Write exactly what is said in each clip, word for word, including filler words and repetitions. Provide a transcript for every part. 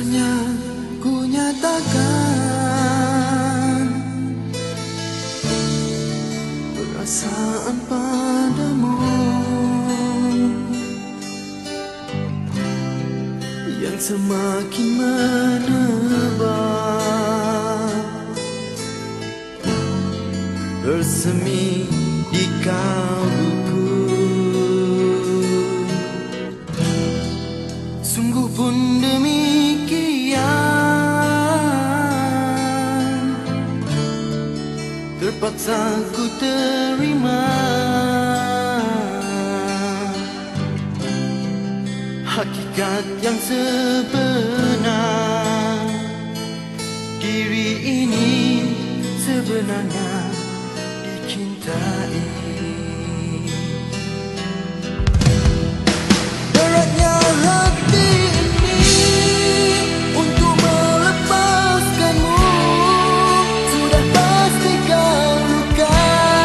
Saatnya ku nyatakan perasaan padamu yang semakin menebal, bersemi di kalbuku. Sungguh pun demikian, terpaksa ku terima hakikat yang sebenar. Diri ini sebenarnya dicintai. Beratnya hati ini untuk melepaskanmu, sudah pasti kau luka.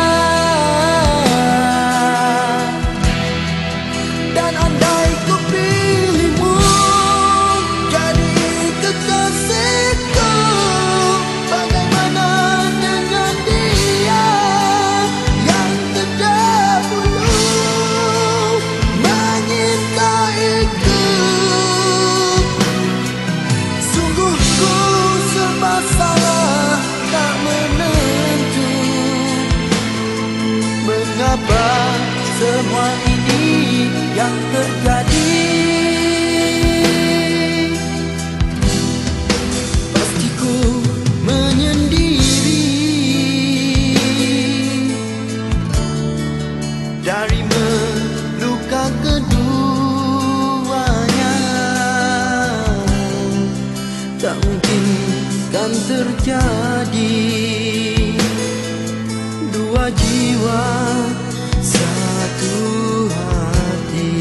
Dan andai ku pilihmu jadi kekasihku, bagaimana dengan dia yang terdahulu menyintaiku? Sungguh ku serba salah, tak menentu. Mengapa semua ini yang terjadi? Pasti ku menyendiri dari meluka keduanya. Tak mungkin kan terjadi dua jiwa satu hati.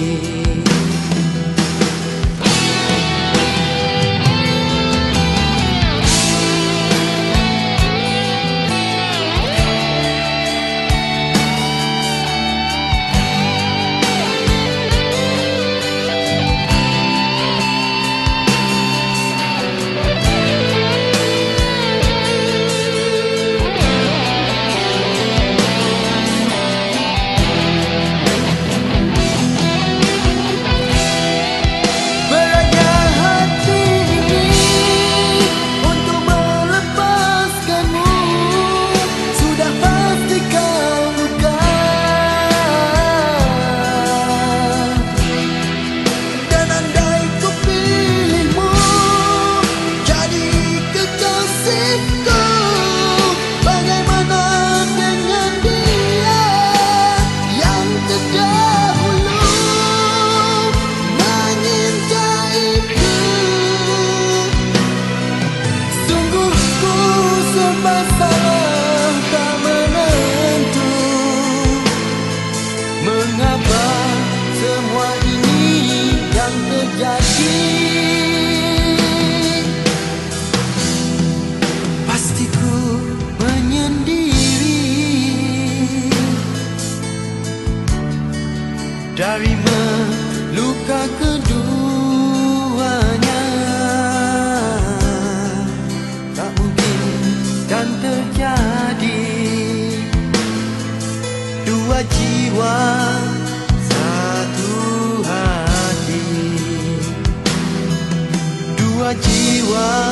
Mengapa semua ini yang terjadi? Pasti ku menyendiri dari meluka keduanya. Tak mungkin kan terjadi dua jiwa satu hati, dua jiwa